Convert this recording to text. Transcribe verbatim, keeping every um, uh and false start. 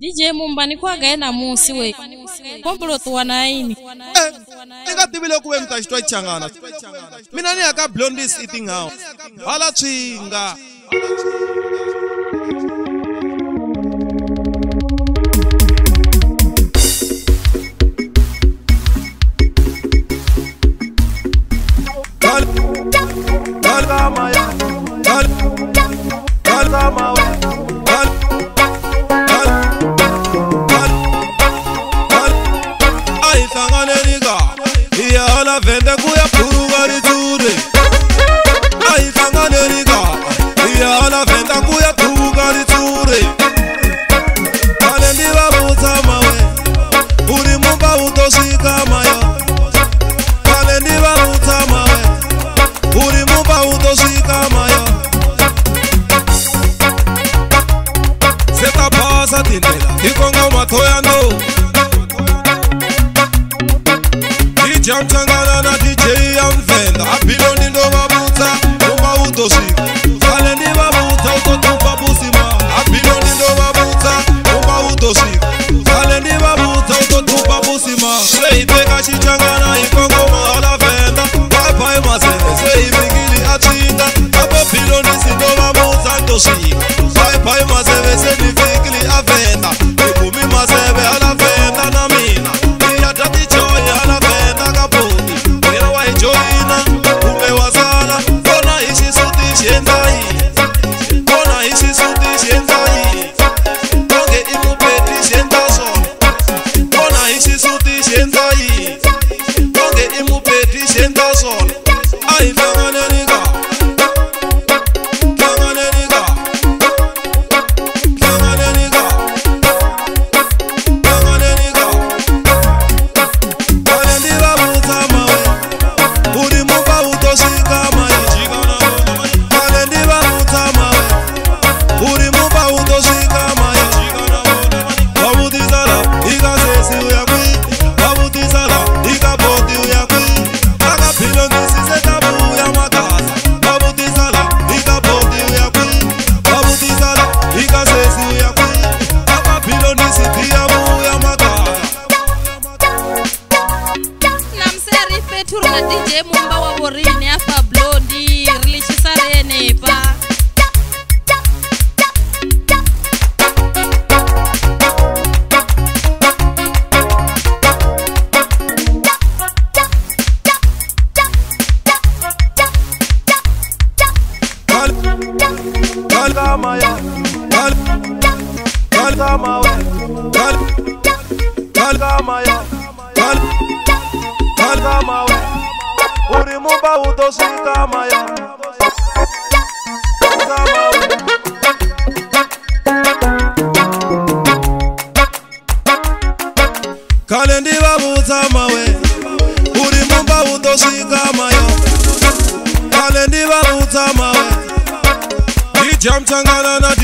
D J Mumba ni kwa gaena musi we. Kombulo tuwana ini. Eh, nika tibile kuwe mtashitwa ichangana. Mina ni aka blondies eating house. Hala chinga. Dal, dal gamaya, dal, dal gamawa, dal, dal, dal, dal. Ay tangane niga, iya hala vende kuya purugari ture. Ay tangane niga, iya hala vende kuya purugari ture. Kale ndiba buta mawe, uri mumba utoshika mayo. Kale ndiba buta mawe, uri mumba utoshika mayo. Seta pasa tindela, ikonga umatoya no. D J mchangana na D J Amvenda, apilo nindo babuta, mumba utoshika. Kale ndiba buta utotupa busima, apilo nindo babuta, mumba utoshika. Kale ndiba buta utotupa busima. Seiteka chichangana ikonga umahala venda, wapa emasene, seibigili achinga. Apo pilo nisindo babuta ntoshika. Wapa emasene, seibigili avenda. Ikumi masebe ala venda na mina. Iyata tichoye ala venda kapuni. Wira wa ijoina, umewazana. Kona ishi suti shendai. Kona ishi suti shendai. Konge imupeti shendason. Kona ishi suti shendai. Konge imupeti shendason. Ay tangane niga. Tangane niga. Tangane niga. Tangane niga. Kale ndiba buta mawe, uri mumba utoshika mayo. Kale ndiba buta mawe, uri mumba utoshika mayo. Wabutizala, ikasesi uyakwi. Wabutizala, ikapoti uyakwi. Akapilo nisiseta buya makasa. Wabutizala, ikapoti uyakwi. Wabutizala, ikasesi uyakwi. Akapilo nisitia buya makasa. Namseri fetur na D J Mumba wa borini afa blondi rilichisarene pa. Dal, dal gamaya, dal, dal gamawa, dal, dal gamaya, dal, dal gamawa. Uri mumba utoshika mayo. Gamawa. Kale ndiba buta mawe, uri mumba utoshika mayo. Kale ndiba buta mawe, D J mchangana na